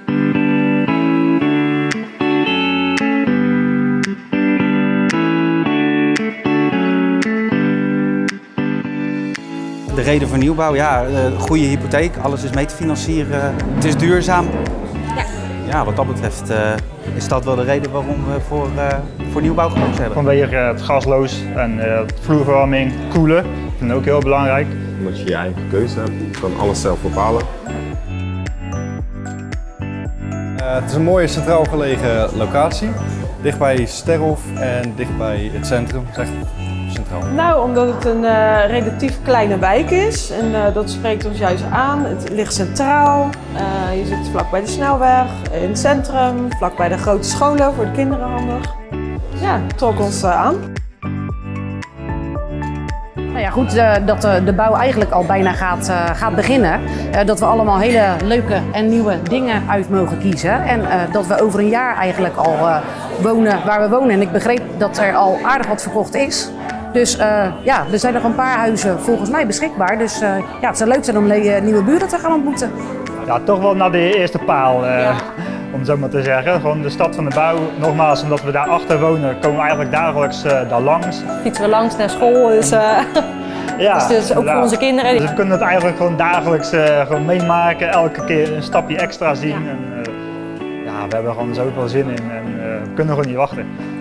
De reden voor nieuwbouw, ja, goede hypotheek, alles is mee te financieren. Het is duurzaam. Ja. Ja, wat dat betreft is dat wel de reden waarom we voor nieuwbouw gekozen hebben. Vanwege het gasloos en vloerverwarming, koelen, dat vind ik ook heel belangrijk. Omdat je je eigen keuze hebt, je kan alles zelf bepalen. Het is een mooie centraal gelegen locatie, dichtbij Sterhof en dichtbij het centrum. Het is echt centraal. Nou, omdat het een relatief kleine wijk is en dat spreekt ons juist aan. Het ligt centraal, je zit vlak bij de snelweg, in het centrum, vlak bij de grote scholen, voor de kinderen handig. Ja, het trok ons aan. Nou ja, goed dat de bouw eigenlijk al bijna gaat beginnen. Dat we allemaal hele leuke en nieuwe dingen uit mogen kiezen. En dat we over een jaar eigenlijk al wonen waar we wonen. En ik begreep dat er al aardig wat verkocht is. Dus ja, er zijn nog een paar huizen volgens mij beschikbaar. Dus ja, het zou leuk zijn om nieuwe buren te gaan ontmoeten. Ja, toch wel naar de eerste paal, om het zo maar te zeggen. Gewoon de stad van de bouw. Nogmaals, omdat we daarachter wonen, komen we eigenlijk dagelijks daar langs. Fietsen we langs naar school, dus, Ja, dus ook voor onze kinderen. Dus we kunnen het eigenlijk gewoon dagelijks gewoon meemaken, elke keer een stapje extra zien. En, ja, we hebben er gewoon zoveel zin in en we kunnen gewoon niet wachten.